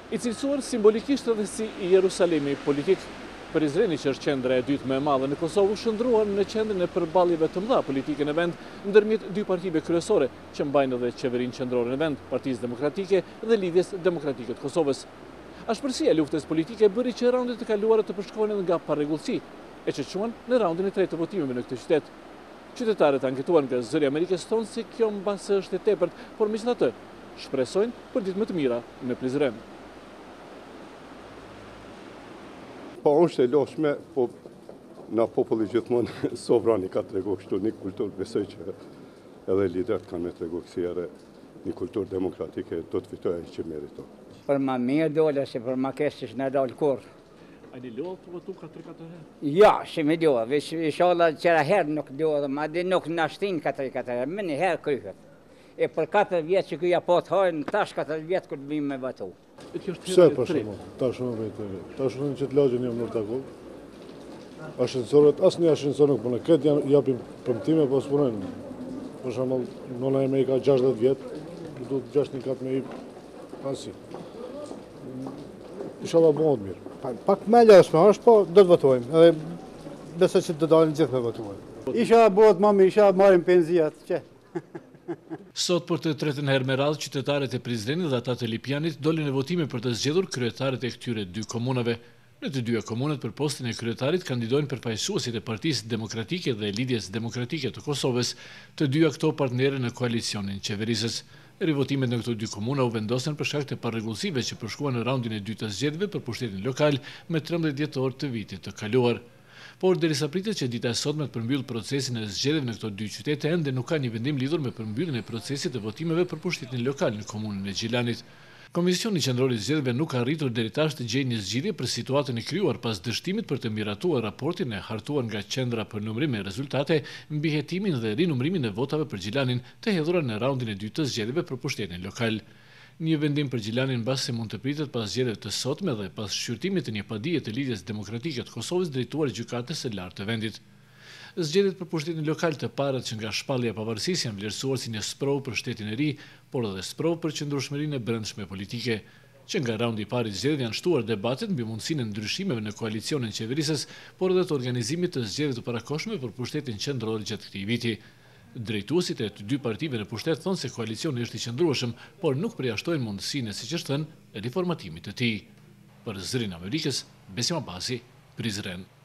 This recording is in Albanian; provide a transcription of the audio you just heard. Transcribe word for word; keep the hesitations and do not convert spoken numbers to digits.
I cilësuar simbolikisht edhe si Jerusalemi politik, Prizreni, që është qendra e dytë më e madhe në Kosovë, shndruar në qendrën e përballjeve të mëdha politike në vend, ndërmjet dy partive kryesore që mbajnë edhe qeverinë qendrore në vend, Partisë Demokratike dhe Lidhjes Demokratike të Kosovës. Ashpërsia e luftës politike bëri që raundet e kaluara të përshkonin nga parregullsi, e që quan në raundin e tretë të votimeve në këtë qytet. Qytetarët anketuar nga Zëri Amerikës thonë se kjo mbase është e tepërt, por megjithatë shpresojnë për ditë më të mira në Prizren. Po është e lodhshme, po na populli gjithmonë sovrani ka tregu kështu një kulturë, besoj që edhe liderët kanë me tregu kësire një kulturë demokratike do të fitojnë që merito. Për ma mirë dole, se për ma kesë që në dalë kur. A një lodhë të votu katër katër herë? Ja, që me do, vish inshallah qëra herë nuk do, ma di nuk në ashtin katër katër herë, më një herë kryhet. E për katër vjetë që këja po të hajnë, tash katër vjetë këtë bimë me batu. Pse për shumë, ta shumë vete, ta shumë që të lagjën jam nërë takov. Ashenësorët, asë një ashenësorë nuk përnë, këtë japim pëmtime, po së përnë. Për shumë, nëna e me i ka gjashtëdhjetë vjetë, du të gjashtë një katë me i pasi. Inshallah bëhët mirë. Pak me lëshme është, po do të votojmë, edhe besoj që të dalin gjithë me votojmë. Isha bëhet mami, isha marim penzijat, që? Sot për të tretën herë me radhë, qytetarët e Prizrenit dhe ata të Lipjanit dolin në votime për të zgjedhur kryetarët e këtyre dy komunave. Në të dyja komunat për postin e kryetarit kandidojnë përfaqësuesit e Partisë Demokratike dhe Lidhjes Demokratike të Kosovës, të dyja këto partnerë në koalicionin qeverisës. Rivotimet në këto dy komuna u vendosen për shkak të parregullsive që përshkuan në raundin e dytë të zgjedhjeve për pushtetin lokal me trembëdhjetë dhjetor të vitit të kaluar. Por derisa pritet që dita e sotme të përmbyll procesin e zgjedhjeve në këto dy qytete, ende nuk ka një vendim lidhur me përmbylljen e procesit të votimeve për pushtetin lokal në komunën e Gjilanit. Komisioni qendror i zgjedhjeve nuk ka arritur deri tash të gjejë një zgjidhje për situatën e krijuar pas dështimit për të miratuar raportin e hartuar nga qendra për numërim e rezultate mbi hetimin dhe rinumërimin e votave për Gjilanin të hedhura në raundin e dytë të zgjedhjeve për pushtetin lokal. Një vendim për Gjilanin mbasi mund të pritet pas zgjedhjeve të sotme dhe pas shqyrtimit të një padije të Lidhjes Demokratike të Kosovës drejtuar gjykatës së lartë të vendit. Zgjedhjet për pushtetin lokal të parat që nga shpallja e pavarësisë janë vlerësuar si një sprovë për shtetin e ri, por edhe sprovë për qëndrueshmërinë e brendshme politike. Që nga raundi i parë i zgjedhjeve janë shtuar debatet mbi mundësinë e ndryshimeve në koalicionin qeverisës, por edhe të organizimit të zgjedhjeve të parakohshme për pushtetin qendror gjatë këtij viti. Drejtuesit e të dy partive në pushtet thonë se koalicioni është i qëndrueshëm, por nuk përjashtojnë mundësinë, siç është thënë, riformatimit të tij. Për Zërin Amerikës, Besim Abasi, Prizren.